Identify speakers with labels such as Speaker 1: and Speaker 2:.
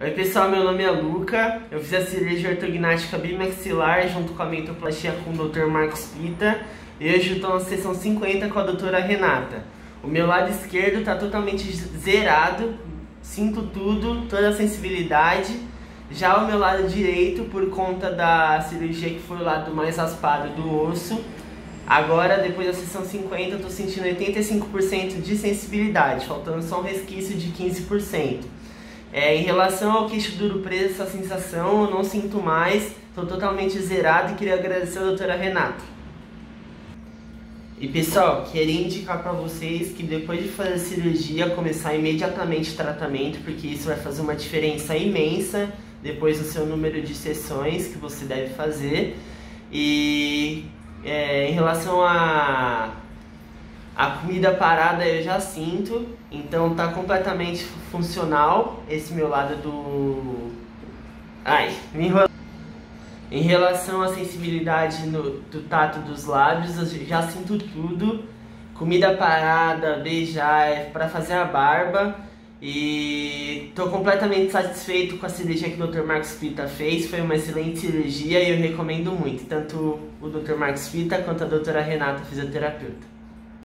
Speaker 1: Oi pessoal, meu nome é Luca, eu fiz a cirurgia ortognática bimaxilar junto com a mentoplastia com o Dr. Marcos Pita e hoje estou na sessão 50 com a doutora Renata. O meu lado esquerdo está totalmente zerado, sinto tudo, toda a sensibilidade. Já o meu lado direito, por conta da cirurgia que foi o lado mais raspado do osso, agora depois da sessão 50 eu estou sentindo 85% de sensibilidade, faltando só um resquício de 15%. Em relação ao queixo duro preso, essa sensação eu não sinto mais, estou totalmente zerado e queria agradecer a doutora Renata. E pessoal, queria indicar para vocês que depois de fazer a cirurgia, começar imediatamente o tratamento, porque isso vai fazer uma diferença imensa depois do seu número de sessões que você deve fazer. E em relação a comida parada eu já sinto, então tá completamente funcional esse meu lado do... Em relação à sensibilidade do tato dos lábios, eu já sinto tudo. Comida parada, beijar, para fazer a barba. E tô completamente satisfeito com a cirurgia que o Dr. Marcos Pita fez. Foi uma excelente cirurgia e eu recomendo muito, tanto o Dr. Marcos Pita quanto a doutora Renata, fisioterapeuta.